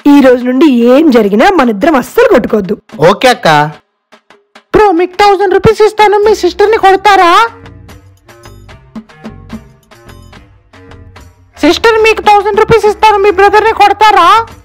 ఈ రోజు నుండి ఏం జరిగినా మన ఇద్దరం అస్సలు కొట్టుకోవద్దు. ఓకే అక్క. బ్రో మీకు 1000 రూపీస్ ఇస్తాను, మీ సిస్టర్ ని కొడతారా? సిస్టర్ మీకు 1000 రూపీస్ ఇస్తాను, మీ బ్రదర్ ని కొడతారా?